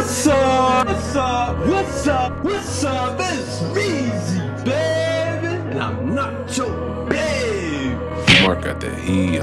What's up? What's up? What's up? What's up? It's Omeezy, baby, and I'm not your babe. Mark got that heat.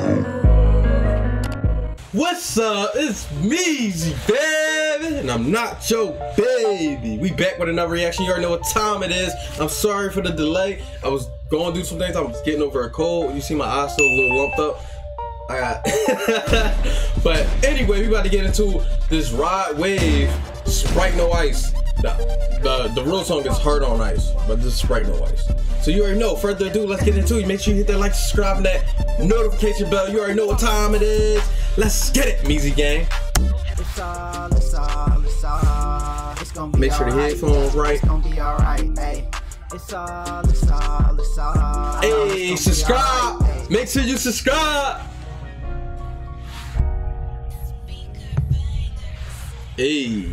What's up? It's Omeezy, baby, and I'm not your baby. We back with another reaction. You already know what time it is. I'm sorry for the delay. I was going to do some things. I was getting over a cold. You see my eyes still a little lumped up. I got but anyway, we about to get into this Rod Wave Sprite No Ice. The real song is Hard on Ice, but this is Sprite No Ice. So you already know, further ado, let's get into it. Make sure you hit that like, subscribe, and that notification bell. You already know what time it is. Let's get it, Omeezy gang. It's gonna be make sure the headphones right. It's gonna be alright, hey. It's all. Hey, subscribe. Right, make sure you subscribe. Hey.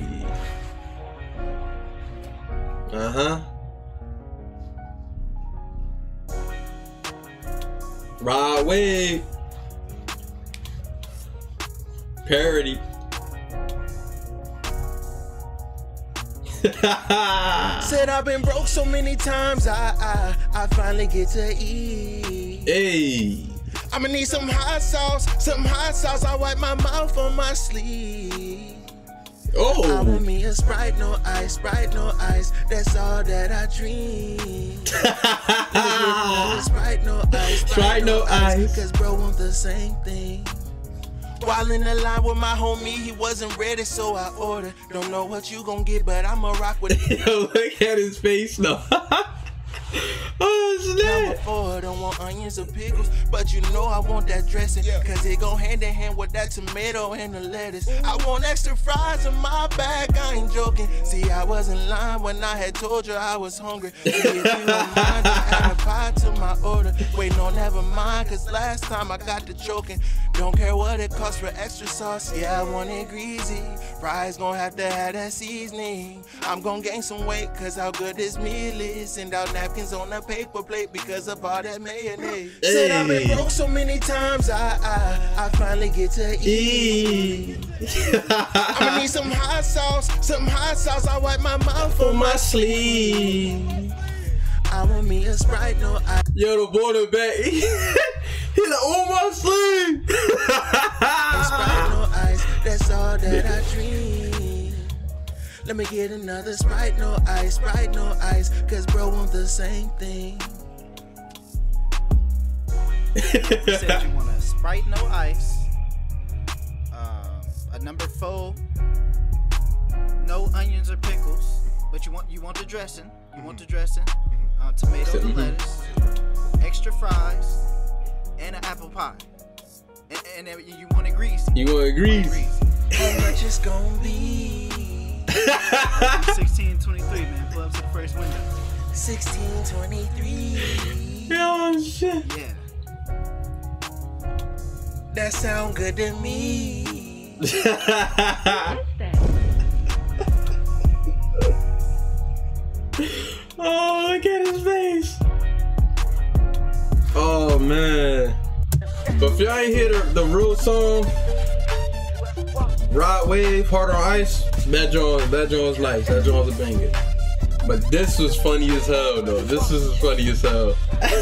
Rod Wave. Parody. Said I've been broke so many times, I finally get to eat. Hey. I'ma need some hot sauce, I wipe my mouth on my sleeve. Oh. I want me a Sprite no ice, that's all that I dream. Sprite no ice, cause bro want the same thing. While in the line with my homie, he wasn't ready, so I ordered. Don't know what you gon' get, but I'ma rock with it. Yo, look at his face now. Oh, snap. I don't want onions or pickles, but you know I want that dressing, cause it go hand in hand with that tomato and the lettuce. I want extra fries in my bag, I ain't joking. See, I wasn't lying when I had told you I was hungry. See, if you don't mind, just add a pie to my order. Wait, no, never mind, cause last time I got the choking. Don't care what it costs for extra sauce, yeah, I want it greasy. Fries gon' have to have that seasoning. I'm gon' gain some weight, cause how good this meal is. Send out napkins on a paper plate because of all that mayonnaise. Hey. Said I've been broke so many times, I finally get to eat. I'ma need some hot sauce, I wipe my mouth on my sleeve. I want me a Sprite no ice. Yo, the boy back. He like, on my sleeve. Sprite no ice, that's all that I dream. Let me get another Sprite no ice, cause bro want the same thing. Said you want a Sprite no ice, a number 4, no onions or pickles, but you want the dressing. You want the dressing, tomatoes and lettuce, extra fries, and an apple pie. And then you want it greasy. You want it greasy? How much it's gonna be? 1623, man. Pull up to the first window. 1623. Oh shit. Yeah. That sound good to me. Oh, look at his face. Oh man. But if y'all ain't hear the real song, Rod Wave, Hard on Ice, that joint's nice. That joint's a banger. But this was funny as hell though. This is funny as hell.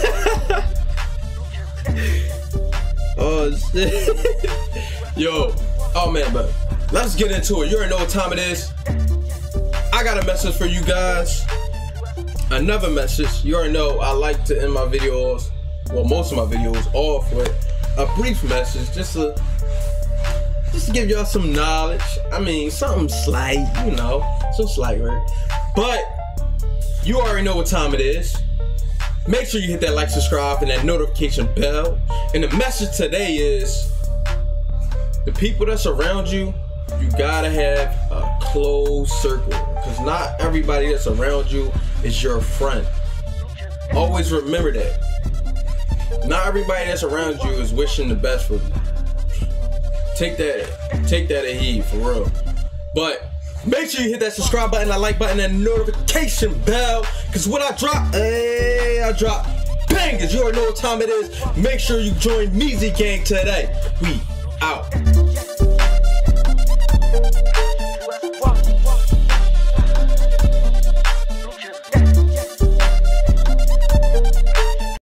Oh shit. Yo. Oh man, but let's get into it. You already know what time it is. I got a message for you guys. Another message. You already know I like to end my videos, well, most of my videos off with a brief message, just to give y'all some knowledge. I mean, something slight, you know, some slight word. But you already know what time it is. Make sure you hit that like, subscribe, and that notification bell. And the message today is, the people that surround you, you gotta have a closed circle, because not everybody that's around you is your friend. Always remember that. Not everybody that's around you is wishing the best for you. Take that a heed, for real. But make sure you hit that subscribe button, that like button, and notification bell, because when I drop, I drop bangers. You already know what time it is. Make sure you join Omeezy gang today. We out.